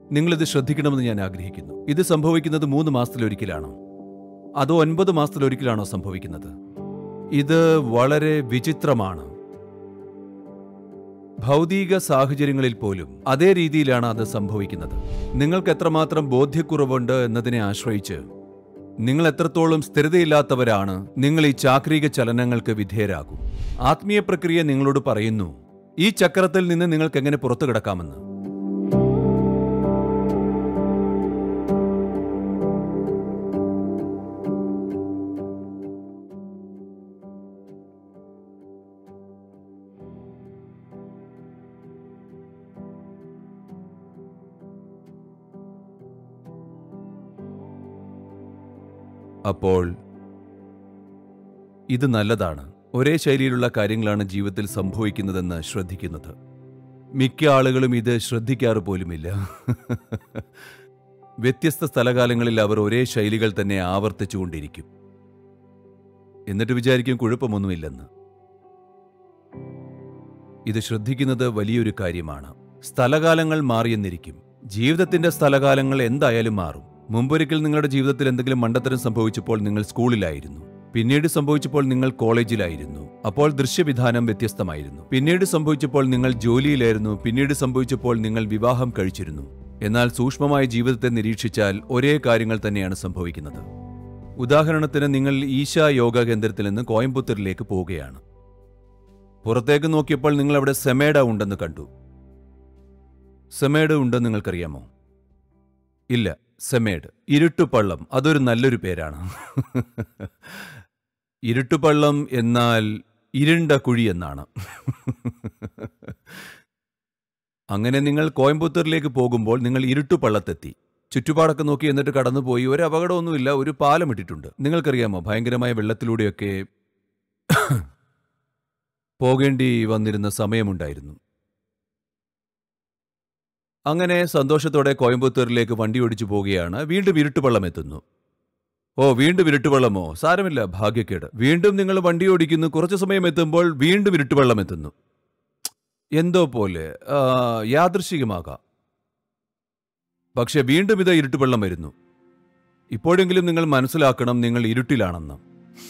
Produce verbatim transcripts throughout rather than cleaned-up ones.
നിങ്ങളിത് ശ്രദ്ധിക്കണമെന്ന് ഞാൻ ആഗ്രഹിക്കുന്നു. ഇത് സംഭവിക്കുന്നത് മൂന്ന് മാസത്തിലൊരിക്കലാണോ, അതോ ഒൻപത് മാസത്തിലൊരിക്കലാണോ സംഭവിക്കുന്നത്? ഇത് വളരെ വിചിത്രമാണ്. ഭൗതിക സാഹചര്യങ്ങളിൽ പോലും അതേ രീതിയിലാണ് അത് സംഭവിക്കുന്നത്. നിങ്ങൾക്ക് എത്രമാത്രം ബോധ്യക്കുറവുണ്ട് എന്നതിനെ ആശ്രയിച്ച് നിങ്ങൾ എത്രത്തോളം സ്ഥിരതയില്ലാത്തവരാണ് നിങ്ങൾ ഈ ചാക്രിക ചലനങ്ങൾക്ക് വിധേയരാകും. ആത്മീയ പ്രക്രിയ നിങ്ങളോട് പറയുന്നു ഈ ചക്രത്തിൽ നിന്ന് നിങ്ങൾക്ക് എങ്ങനെ പുറത്തു കിടക്കാമെന്ന്. അപ്പോൾ ഇത് നല്ലതാണ്. ഒരേ ശൈലിയിലുള്ള കാര്യങ്ങളാണ് ജീവിതത്തിൽ സംഭവിക്കുന്നതെന്ന് ശ്രദ്ധിക്കുന്നത്. മിക്ക ആളുകളും ഇത് ശ്രദ്ധിക്കാറ് പോലുമില്ല. വ്യത്യസ്ത സ്ഥലകാലങ്ങളിൽ അവർ ഒരേ ശൈലികൾ തന്നെ ആവർത്തിച്ചുകൊണ്ടിരിക്കും. എന്നിട്ട് വിചാരിക്കും കുഴപ്പമൊന്നുമില്ലെന്ന്. ഇത് ശ്രദ്ധിക്കുന്നത് വലിയൊരു കാര്യമാണ്. സ്ഥലകാലങ്ങൾ മാറിയെന്നിരിക്കും. ജീവിതത്തിന്റെ സ്ഥലകാലങ്ങൾ എന്തായാലും മാറും. മുമ്പൊരിക്കൽ നിങ്ങളുടെ ജീവിതത്തിൽ എന്തെങ്കിലും മണ്ടത്തരം സംഭവിച്ചപ്പോൾ നിങ്ങൾ സ്കൂളിലായിരുന്നു. പിന്നീട് സംഭവിച്ചപ്പോൾ നിങ്ങൾ കോളേജിലായിരുന്നു. അപ്പോൾ ദൃശ്യവിധാനം വ്യത്യസ്തമായിരുന്നു. പിന്നീട് സംഭവിച്ചപ്പോൾ നിങ്ങൾ ജോലിയിലായിരുന്നു. പിന്നീട് സംഭവിച്ചപ്പോൾ നിങ്ങൾ വിവാഹം കഴിച്ചിരുന്നു. എന്നാൽ സൂക്ഷ്മമായ ജീവിതത്തെ നിരീക്ഷിച്ചാൽ ഒരേ കാര്യങ്ങൾ തന്നെയാണ് സംഭവിക്കുന്നത്. ഉദാഹരണത്തിന്, നിങ്ങൾ ഈശാ യോഗ കേന്ദ്രത്തിൽ നിന്ന് കോയമ്പത്തൂരിലേക്ക് പോവുകയാണ്. പുറത്തേക്ക് നോക്കിയപ്പോൾ നിങ്ങൾ അവിടെ സെമേഡ ഉണ്ടെന്ന് കണ്ടു. സെമേഡ് ഉണ്ടെന്ന് നിങ്ങൾക്കറിയാമോ? ഇല്ല. സെമേഡ്, ഇരുട്ടുപള്ളം, അതൊരു നല്ലൊരു പേരാണ്. ഇരുട്ടുപള്ളം എന്നാൽ ഇരുണ്ട കുഴി എന്നാണ്. അങ്ങനെ നിങ്ങൾ കോയമ്പത്തൂരിലേക്ക് പോകുമ്പോൾ നിങ്ങൾ ഇരുട്ടുപള്ളത്തെത്തി. ചുറ്റുപാടൊക്കെ നോക്കി എന്നിട്ട് കടന്നുപോയി. ഒരു അപകടമൊന്നുമില്ല, ഒരു പാലം ഇട്ടിട്ടുണ്ട്. നിങ്ങൾക്കറിയാമോ, ഭയങ്കരമായ വെള്ളത്തിലൂടെയൊക്കെ പോകേണ്ടി വന്നിരുന്ന സമയമുണ്ടായിരുന്നു. അങ്ങനെ സന്തോഷത്തോടെ കോയമ്പത്തൂരിലേക്ക് വണ്ടി ഓടിച്ചു പോവുകയാണ്. വീണ്ടും ഇരുട്ടുപള്ളം എത്തുന്നു. ഓ, വീണ്ടും ഇരുട്ടുപള്ളമോ? സാരമില്ല, ഭാഗ്യക്കേട്. വീണ്ടും നിങ്ങൾ വണ്ടി ഓടിക്കുന്നു. കുറച്ചു സമയം എത്തുമ്പോൾ വീണ്ടും ഇരുട്ടുപള്ളം എത്തുന്നു. എന്തോ പോലെ യാദൃശ്ചികമാകാം. പക്ഷെ വീണ്ടും ഇത് ഇരുട്ടുപള്ളം വരുന്നു. ഇപ്പോഴെങ്കിലും നിങ്ങൾ മനസ്സിലാക്കണം, നിങ്ങൾ ഇരുട്ടിലാണെന്ന്.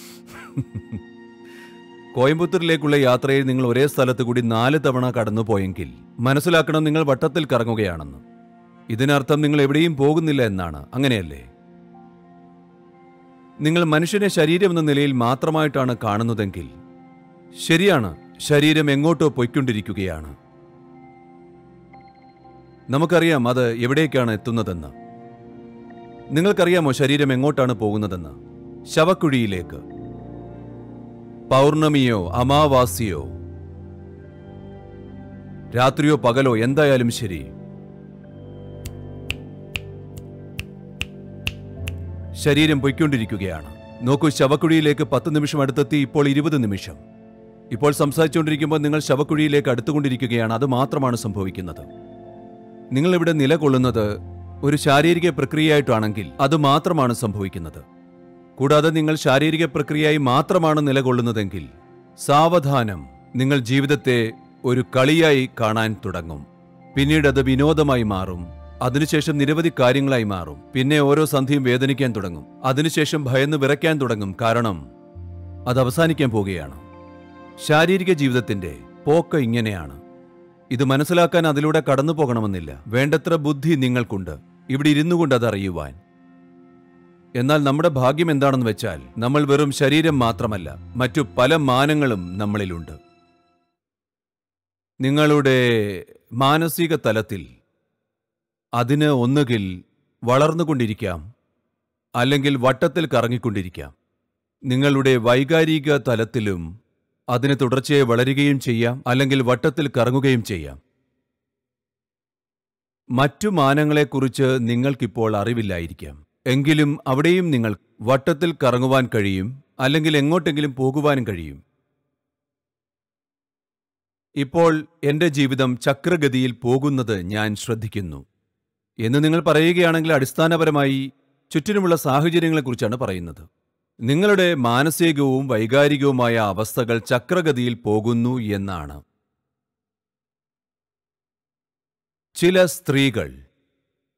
കോയമ്പത്തൂരിലേക്കുള്ള യാത്രയിൽ നിങ്ങൾ ഒരേ സ്ഥലത്ത് കൂടി നാല് തവണ കടന്നുപോയെങ്കിൽ മനസ്സിലാക്കണം, നിങ്ങൾ വട്ടത്തിൽ കറങ്ങുകയാണെന്ന്. ഇതിനർത്ഥം നിങ്ങൾ എവിടെയും പോകുന്നില്ല എന്നാണ്. അങ്ങനെയല്ലേ? നിങ്ങൾ മനുഷ്യനെ ശരീരം എന്ന നിലയിൽ മാത്രമായിട്ടാണ് കാണുന്നതെങ്കിൽ ശരിയാണ്, ശരീരം എങ്ങോട്ടോ പൊയ്ക്കൊണ്ടിരിക്കുകയാണ്. നമുക്കറിയാം അത് എവിടേക്കാണ് എത്തുന്നതെന്ന്. നിങ്ങൾക്കറിയാമോ ശരീരം എങ്ങോട്ടാണ് പോകുന്നതെന്ന്? ശവക്കുഴിയിലേക്ക്. പൗർണമിയോ അമാവാസിയോ രാത്രിയോ പകലോ എന്തായാലും ശരി, ശരീരം പൊയ്ക്കൊണ്ടിരിക്കുകയാണ്. നോക്കൂ, ശവക്കുഴിയിലേക്ക് പത്ത് നിമിഷം അടുത്തെത്തി. ഇപ്പോൾ ഇരുപത് നിമിഷം. ഇപ്പോൾ സംസാരിച്ചുകൊണ്ടിരിക്കുമ്പോൾ നിങ്ങൾ ശവക്കുഴിയിലേക്ക് അടുത്തുകൊണ്ടിരിക്കുകയാണ്. അത് മാത്രമാണ് സംഭവിക്കുന്നത്. നിങ്ങളിവിടെ നിലകൊള്ളുന്നത് ഒരു ശാരീരിക പ്രക്രിയയായിട്ടാണെങ്കിൽ അത് മാത്രമാണ് സംഭവിക്കുന്നത്. കൂടാതെ നിങ്ങൾ ശാരീരിക പ്രക്രിയയായി മാത്രമാണ് നിലകൊള്ളുന്നതെങ്കിൽ സാവധാനം നിങ്ങൾ ജീവിതത്തെ ഒരു കളിയായി കാണാൻ തുടങ്ങും. പിന്നീട് അത് വിനോദമായി മാറും. അതിനുശേഷം നിരവധി കാര്യങ്ങളായി മാറും. പിന്നെ ഓരോ സന്ധിയും വേദനിക്കാൻ തുടങ്ങും. അതിനുശേഷം ഭയന്ന് വിറയ്ക്കാൻ തുടങ്ങും. കാരണം അത് അവസാനിക്കാൻ പോവുകയാണ്. ശാരീരിക ജീവിതത്തിന്റെ പോക്ക് ഇങ്ങനെയാണ്. ഇത് മനസ്സിലാക്കാൻ അതിലൂടെ കടന്നു പോകണമെന്നില്ല. വേണ്ടത്ര ബുദ്ധി നിങ്ങൾക്കുണ്ട് ഇവിടെ ഇരുന്നു കൊണ്ട് അത് അറിയുവാൻ. എന്നാൽ നമ്മുടെ ഭാഗ്യം എന്താണെന്ന് വെച്ചാൽ നമ്മൾ വെറും ശരീരം മാത്രമല്ല, മറ്റു പല മാനങ്ങളും നമ്മളിലുണ്ട്. നിങ്ങളുടെ മാനസിക തലത്തിൽ അതിന് ഒന്നുകിൽ വളർന്നുകൊണ്ടിരിക്കാം, അല്ലെങ്കിൽ വട്ടത്തിൽ കറങ്ങിക്കൊണ്ടിരിക്കാം. നിങ്ങളുടെ വൈകാരിക തലത്തിലും അതിന് തുടർച്ചയായി വളരുകയും ചെയ്യാം, അല്ലെങ്കിൽ വട്ടത്തിൽ കറങ്ങുകയും ചെയ്യാം. മറ്റു മാനങ്ങളെക്കുറിച്ച് നിങ്ങൾക്കിപ്പോൾ അറിവില്ലായിരിക്കാം. എങ്കിലും അവിടെയും നിങ്ങൾ വട്ടത്തിൽ കറങ്ങുവാൻ കഴിയും, അല്ലെങ്കിൽ എങ്ങോട്ടെങ്കിലും പോകുവാനും കഴിയും. ഇപ്പോൾ എന്റെ ജീവിതം ചക്രഗതിയിൽ പോകുന്നത് ഞാൻ ശ്രദ്ധിക്കുന്നു എന്ന് നിങ്ങൾ പറയുകയാണെങ്കിൽ അടിസ്ഥാനപരമായി ചുറ്റിനുമുള്ള സാഹചര്യങ്ങളെക്കുറിച്ചാണ് പറയുന്നത്. നിങ്ങളുടെ മാനസികവും വൈകാരികവുമായ അവസ്ഥകൾ ചക്രഗതിയിൽ പോകുന്നു എന്നാണ്. ചില സ്ത്രീകൾ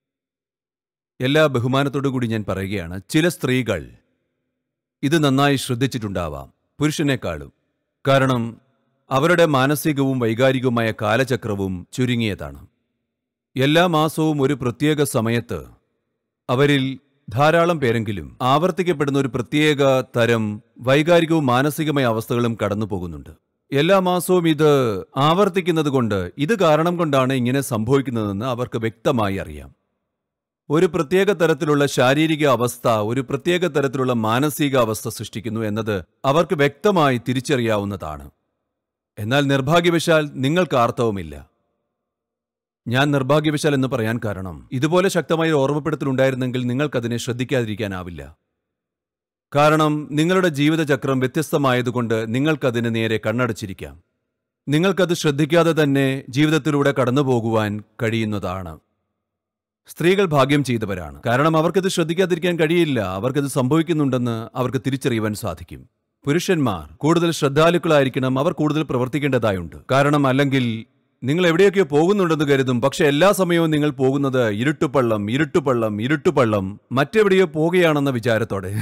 എല്ലാ ബഹുമാനത്തോടു കൂടി ഞാൻ പറയുകയാണ്, ചില സ്ത്രീകൾ ഇത് നന്നായി ശ്രദ്ധിച്ചിട്ടുണ്ടാവാം പുരുഷനേക്കാളും. കാരണം അവരുടെ മാനസികവും വൈകാരികവുമായ കാലചക്രവും ചുരുങ്ങിയതാണ്. എല്ലാ മാസവും ഒരു പ്രത്യേക സമയത്ത് അവരിൽ ധാരാളം പേരെങ്കിലും ആവർത്തിക്കപ്പെടുന്ന ഒരു പ്രത്യേക തരം വൈകാരികവും മാനസികമായ അവസ്ഥകളും കടന്നു പോകുന്നുണ്ട്. എല്ലാ മാസവും ഇത് ആവർത്തിക്കുന്നത് കൊണ്ട് ഇത് കാരണം കൊണ്ടാണ് ഇങ്ങനെ സംഭവിക്കുന്നതെന്ന് അവർക്ക് വ്യക്തമായി അറിയാം. ഒരു പ്രത്യേക തരത്തിലുള്ള ശാരീരിക അവസ്ഥ ഒരു പ്രത്യേക തരത്തിലുള്ള മാനസിക അവസ്ഥ സൃഷ്ടിക്കുന്നു എന്നത് അവർക്ക് വ്യക്തമായി തിരിച്ചറിയാവുന്നതാണ്. എന്നാൽ നിർഭാഗ്യവശാൽ നിങ്ങൾക്ക് ആർത്തവമില്ല. ഞാൻ നിർഭാഗ്യവശാൽ എന്ന് പറയാൻ കാരണം ഇതുപോലെ ശക്തമായ ഓർമ്മപ്പെടുത്തലുണ്ടായിരുന്നെങ്കിൽ നിങ്ങൾക്കതിനെ ശ്രദ്ധിക്കാതിരിക്കാനാവില്ല. കാരണം നിങ്ങളുടെ ജീവിതചക്രം വ്യത്യസ്തമായതുകൊണ്ട് നിങ്ങൾക്കതിന് നേരെ കണ്ണടച്ചിരിക്കാം. നിങ്ങൾക്കത് ശ്രദ്ധിക്കാതെ തന്നെ ജീവിതത്തിലൂടെ കടന്നുപോകുവാൻ കഴിയുന്നതാണ്. സ്ത്രീകൾ ഭാഗ്യം ചെയ്തവരാണ്. കാരണം അവർക്കത് ശ്രദ്ധിക്കാതിരിക്കാൻ കഴിയില്ല. അവർക്കത് സംഭവിക്കുന്നുണ്ടെന്ന് അവർക്ക് തിരിച്ചറിയുവാൻ സാധിക്കും. പുരുഷന്മാർ കൂടുതൽ ശ്രദ്ധാലുക്കളായിരിക്കണം. അവർ കൂടുതൽ പ്രവർത്തിക്കേണ്ടതായുണ്ട്. കാരണം അല്ലെങ്കിൽ നിങ്ങൾ എവിടെയൊക്കെയോ പോകുന്നുണ്ടെന്ന് കരുതും, പക്ഷെ എല്ലാ സമയവും നിങ്ങൾ പോകുന്നത് ഇരുട്ടുപള്ളം ഇരുട്ടുപള്ളം ഇരുട്ടുപള്ളം മറ്റെവിടെയോ പോകുകയാണെന്ന വിചാരത്തോടെ.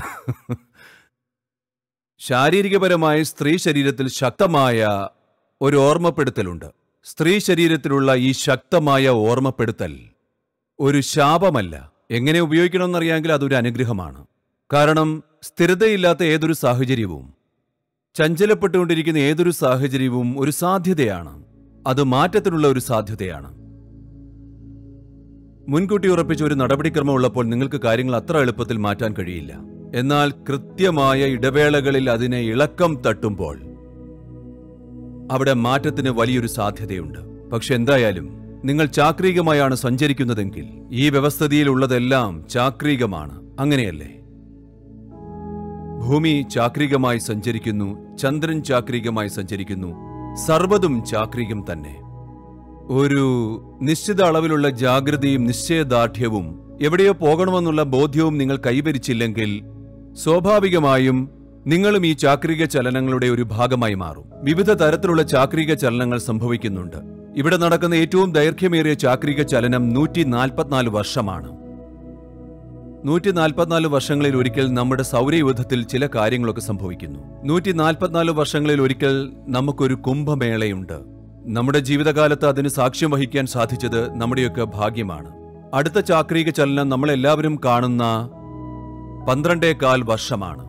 ശാരീരികപരമായ സ്ത്രീ ശരീരത്തിൽ ശക്തമായ ഒരു ഓർമ്മപ്പെടുത്തലുണ്ട്. സ്ത്രീ ശരീരത്തിലുള്ള ഈ ശക്തമായ ഓർമ്മപ്പെടുത്തൽ ഒരു ശാപമല്ല. എങ്ങനെ ഉപയോഗിക്കണമെന്നറിയാമെങ്കിൽ അതൊരു അനുഗ്രഹമാണ്. കാരണം സ്ഥിരതയില്ലാത്ത ഏതൊരു സാഹചര്യവും, ചഞ്ചലപ്പെട്ടുകൊണ്ടിരിക്കുന്ന ഏതൊരു സാഹചര്യവും ഒരു സാധ്യതയാണ്. അത് മാറ്റത്തിനുള്ള ഒരു സാധ്യതയാണ്. മുൻകൂട്ടി ഉറപ്പിച്ച ഒരു നടപടിക്രമം ഉള്ളപ്പോൾ നിങ്ങൾക്ക് കാര്യങ്ങൾ അത്ര എളുപ്പത്തിൽ മാറ്റാൻ കഴിയില്ല. എന്നാൽ കൃത്യമായ ഇടവേളകളിൽ അതിനെ ഇളക്കം തട്ടുമ്പോൾ അവിടെ മാറ്റത്തിന് വലിയൊരു സാധ്യതയുണ്ട്. പക്ഷെ എന്തായാലും നിങ്ങൾ ചാക്രികമായാണ് സഞ്ചരിക്കുന്നതെങ്കിൽ ഈ വ്യവസ്ഥിതിയിലുള്ളതെല്ലാം ചാക്രികമാണ്. അങ്ങനെയല്ലേ? ഭൂമി ചാക്രികമായി സഞ്ചരിക്കുന്നു, ചന്ദ്രൻ ചാക്രികമായി സഞ്ചരിക്കുന്നു, സർവ്വതും ചാക്രികം തന്നെ. ഒരു നിശ്ചിത അളവിലുള്ള ജാഗ്രതയും നിശ്ചയദാർഢ്യവും എവിടെയോ പോകണമെന്നുള്ള ബോധ്യവും നിങ്ങൾ കൈവരിച്ചില്ലെങ്കിൽ സ്വാഭാവികമായും നിങ്ങളും ഈ ചാക്രിക ചലനങ്ങളുടെ ഒരു ഭാഗമായി മാറും. വിവിധ തരത്തിലുള്ള ചാക്രിക ചലനങ്ങൾ സംഭവിക്കുന്നുണ്ട്. ഇവിടെ നടക്കുന്ന ഏറ്റവും ദൈർഘ്യമേറിയ ചാക്രിക ചലനം നൂറ്റി നാൽപ്പത്തിനാല് വർഷമാണ്. നൂറ്റി നാൽപ്പത്തിനാല് വർഷങ്ങളിൽ ഒരിക്കൽ നമ്മുടെ സൗരയൂഥത്തിൽ ചില കാര്യങ്ങളൊക്കെ സംഭവിക്കുന്നു. നൂറ്റി നാൽപ്പത്തിനാല് വർഷങ്ങളിൽ ഒരിക്കൽ നമുക്കൊരു കുംഭമേളയുണ്ട്. നമ്മുടെ ജീവിതകാലത്ത് അതിന് സാക്ഷ്യം വഹിക്കാൻ സാധിച്ചത് നമ്മുടെയൊക്കെ ഭാഗ്യമാണ്. അടുത്ത ചാക്രിക ചലനം നമ്മളെല്ലാവരും കാണുന്ന പന്ത്രണ്ടേകാൽ വർഷമാണ്.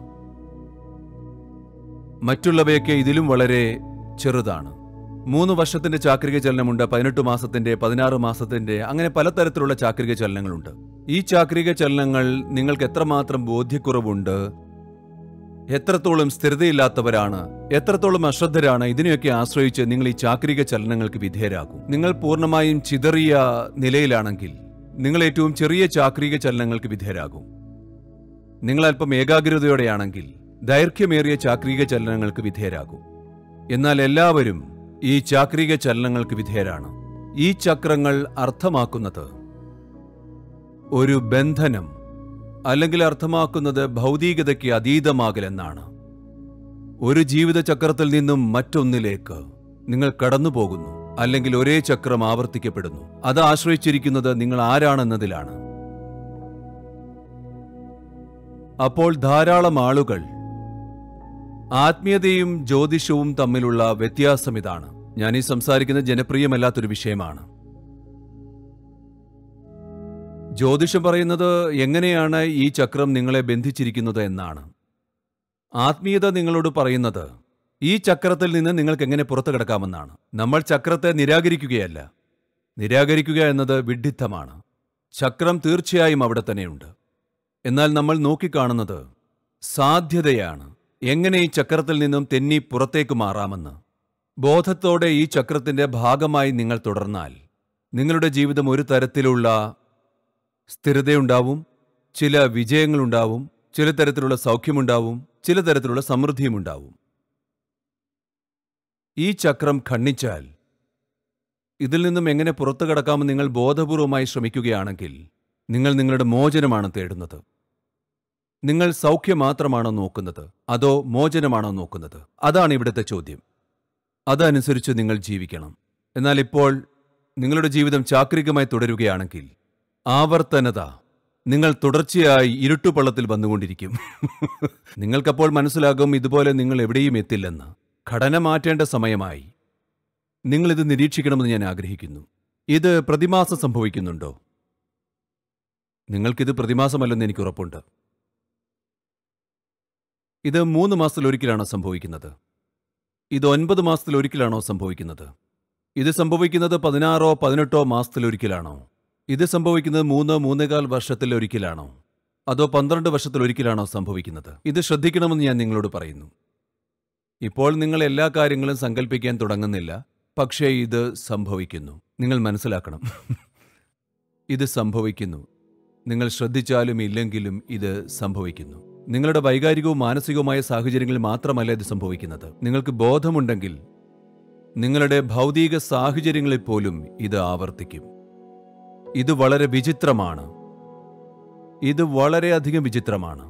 മറ്റുള്ളവയൊക്കെ ഇതിലും വളരെ ചെറുതാണ്. മൂന്ന് വർഷത്തിന്റെ ചാക്രിക ചലനമുണ്ട്, പതിനെട്ട് മാസത്തിന്റെ, പതിനാറ് മാസത്തിന്റെ, അങ്ങനെ പലതരത്തിലുള്ള ചാക്രിക ചലനങ്ങളുണ്ട്. ഈ ചാക്രിക ചലനങ്ങൾ നിങ്ങൾക്ക് എത്രമാത്രം ബോധ്യക്കുറവുണ്ട്, എത്രത്തോളം സ്ഥിരതയില്ലാത്തവരാണ്, എത്രത്തോളം അശ്രദ്ധരാണ്, ഇതിനെയൊക്കെ ആശ്രയിച്ച് നിങ്ങൾ ഈ ചാക്രിക ചലനങ്ങൾക്ക് വിധേയരാകും. നിങ്ങൾ പൂർണ്ണമായും ചിതറിയ നിലയിലാണെങ്കിൽ നിങ്ങൾ ഏറ്റവും ചെറിയ ചാക്രിക ചലനങ്ങൾക്ക് വിധേയരാകും. നിങ്ങൾ അല്പം ഏകാഗ്രതയോടെയാണെങ്കിൽ ദൈർഘ്യമേറിയ ചാക്രിക ചലനങ്ങൾക്ക് വിധേയരാകും. എന്നാൽ എല്ലാവരും ഈ ചാക്രിക ചലനങ്ങൾക്ക് വിധേയരാണ്. ഈ ചക്രങ്ങൾ അർത്ഥമാക്കുന്നത് ഒരു ബന്ധനം, അല്ലെങ്കിൽ അർത്ഥമാക്കുന്നത് ഭൗതികതയ്ക്ക് അതീതമാകലെന്നാണ്. ഒരു ജീവിത ചക്രത്തിൽ നിന്നും മറ്റൊന്നിലേക്ക് നിങ്ങൾ കടന്നുപോകുന്നു, അല്ലെങ്കിൽ ഒരേ ചക്രം ആവർത്തിക്കപ്പെടുന്നു. അത് ആശ്രയിച്ചിരിക്കുന്നത് നിങ്ങൾ ആരാണെന്നതിലാണ്. അപ്പോൾ ധാരാളം ആളുകൾ ആത്മീയതയും ജ്യോതിഷവും തമ്മിലുള്ള വ്യത്യാസം ഇതാണ്. ഞാൻ ഈ സംസാരിക്കുന്നത് ജനപ്രിയമല്ലാത്തൊരു വിഷയമാണ്. ജ്യോതിഷം പറയുന്നത് എങ്ങനെയാണ് ഈ ചക്രം നിങ്ങളെ ബന്ധിച്ചിരിക്കുന്നത് എന്നാണ്. ആത്മീയത നിങ്ങളോട് പറയുന്നത് ഈ ചക്രത്തിൽ നിന്ന് നിങ്ങൾക്ക് എങ്ങനെ പുറത്തു കിടക്കാമെന്നാണ്. നമ്മൾ ചക്രത്തെ നിരാകരിക്കുകയല്ല. നിരാകരിക്കുക എന്നത് വിഡ്ഢിത്തമാണ്. ചക്രം തീർച്ചയായും അവിടെ തന്നെയുണ്ട്. എന്നാൽ നമ്മൾ നോക്കിക്കാണുന്നത് സാധ്യതയാണ്. എങ്ങനെ ഈ ചക്രത്തിൽ നിന്നും തെന്നി പുറത്തേക്ക് മാറാമെന്ന്. ബോധത്തോടെ ഈ ചക്രത്തിന്റെ ഭാഗമായി നിങ്ങൾ തുടർന്നാൽ നിങ്ങളുടെ ജീവിതം ഒരു തരത്തിലുള്ള സ്ഥിരതയുണ്ടാവും, ചില വിജയങ്ങളുണ്ടാവും, ചില തരത്തിലുള്ള സൗഖ്യമുണ്ടാവും, ചില തരത്തിലുള്ള സമൃദ്ധിയുമുണ്ടാവും. ഈ ചക്രം ഖണ്ഡിച്ചാൽ ഇതിൽ നിന്നും എങ്ങനെ പുറത്തു കടക്കാമെന്ന് നിങ്ങൾ ബോധപൂർവമായി ശ്രമിക്കുകയാണെങ്കിൽ നിങ്ങൾ നിങ്ങളുടെ മോചനമാണ് തേടുന്നത്. നിങ്ങൾ സൗഖ്യം മാത്രമാണോ നോക്കുന്നത്, അതോ മോചനമാണോ നോക്കുന്നത്? അതാണ് ഇവിടുത്തെ ചോദ്യം. അതനുസരിച്ച് നിങ്ങൾ ജീവിക്കണം. എന്നാൽ ഇപ്പോൾ നിങ്ങളുടെ ജീവിതം ചാക്രികമായി തുടരുകയാണെങ്കിൽ ആവർത്തനത നിങ്ങൾ തുടർച്ചയായി ഇരുട്ടുപള്ളത്തിൽ വന്നുകൊണ്ടിരിക്കും. നിങ്ങൾക്കപ്പോൾ മനസ്സിലാകും ഇതുപോലെ നിങ്ങൾ എവിടെയും എത്തില്ലെന്ന്. ഘടന മാറ്റേണ്ട സമയമായി. നിങ്ങളിത് നിരീക്ഷിക്കണമെന്ന് ഞാൻ ആഗ്രഹിക്കുന്നു. ഇത് പ്രതിമാസം സംഭവിക്കുന്നുണ്ടോ? നിങ്ങൾക്കിത് പ്രതിമാസമല്ലെന്ന് എനിക്ക് ഉറപ്പുണ്ട്. ഇത് മൂന്ന് മാസത്തിലൊരിക്കലാണോ സംഭവിക്കുന്നത്? ഇത് ഒൻപത് മാസത്തിലൊരിക്കലാണോ സംഭവിക്കുന്നത്? ഇത് സംഭവിക്കുന്നത് പതിനാറോ പതിനെട്ടോ മാസത്തിലൊരിക്കലാണോ? ഇത് സംഭവിക്കുന്നത് മൂന്ന് മൂന്നേകാൽ വർഷത്തിലൊരിക്കലാണോ? അതോ പന്ത്രണ്ട് വർഷത്തിലൊരിക്കലാണോ സംഭവിക്കുന്നത്? ഇത് ശ്രദ്ധിക്കണമെന്ന് ഞാൻ നിങ്ങളോട് പറയുന്നു. ഇപ്പോൾ നിങ്ങൾ എല്ലാ കാര്യങ്ങളും സങ്കല്പിക്കാൻ തുടങ്ങുന്നില്ല, പക്ഷേ ഇത് സംഭവിക്കുന്നു. നിങ്ങൾ മനസ്സിലാക്കണം, ഇത് സംഭവിക്കുന്നു. നിങ്ങൾ ശ്രദ്ധിച്ചാലും ഇല്ലെങ്കിലും ഇത് സംഭവിക്കുന്നു. നിങ്ങളുടെ വൈകാരികവും മാനസികവുമായ സാഹചര്യങ്ങളിൽ മാത്രമല്ല ഇത് സംഭവിക്കുന്നത്. നിങ്ങൾക്ക് ബോധമുണ്ടെങ്കിൽ നിങ്ങളുടെ ഭൗതിക സാഹചര്യങ്ങളിൽ പോലും ഇത് ആവർത്തിക്കും. ഇത് വളരെ വിചിത്രമാണ്. ഇത് വളരെയധികം വിചിത്രമാണ്.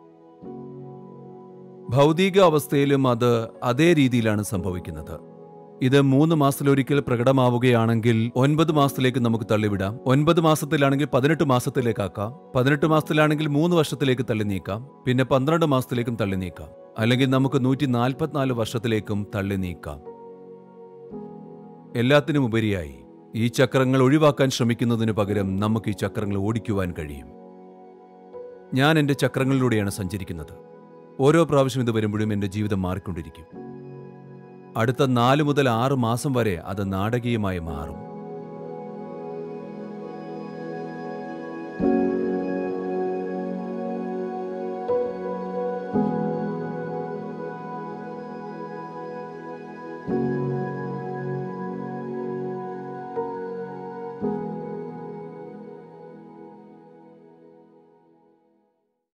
ഭൗതിക അവസ്ഥയിലും അത് അതേ രീതിയിലാണ് സംഭവിക്കുന്നത്. ഇത് മൂന്ന് മാസത്തിലൊരിക്കൽ പ്രകടമാവുകയാണെങ്കിൽ ഒൻപത് മാസത്തിലേക്ക് നമുക്ക് തള്ളിവിടാം. ഒൻപത് മാസത്തിലാണെങ്കിൽ പതിനെട്ട് മാസത്തിലേക്കാക്കാം. പതിനെട്ട് മാസത്തിലാണെങ്കിൽ മൂന്ന് വർഷത്തിലേക്ക് തള്ളി നീക്കാം. പിന്നെ പന്ത്രണ്ട് മാസത്തിലേക്കും തള്ളി നീക്കാം. അല്ലെങ്കിൽ നമുക്ക് നൂറ്റി നാൽപ്പത്തിനാല് വർഷത്തിലേക്കും തള്ളി നീക്കാം. എല്ലാത്തിനും ഉപരിയായി ഈ ചക്രങ്ങൾ ഒഴിവാക്കാൻ ശ്രമിക്കുന്നതിന് പകരം നമുക്ക് ഈ ചക്രങ്ങൾ ഓടിക്കുവാൻ കഴിയും. ഞാൻ എൻ്റെ ചക്രങ്ങളിലൂടെയാണ് സഞ്ചരിക്കുന്നത്. ഓരോ പ്രാവശ്യം ഇത് വരുമ്പോഴും എൻ്റെ ജീവിതം മാറിക്കൊണ്ടിരിക്കും. അടുത്ത നാല് മുതൽ ആറ് മാസം വരെ അത് നാടകീയമായി മാറും.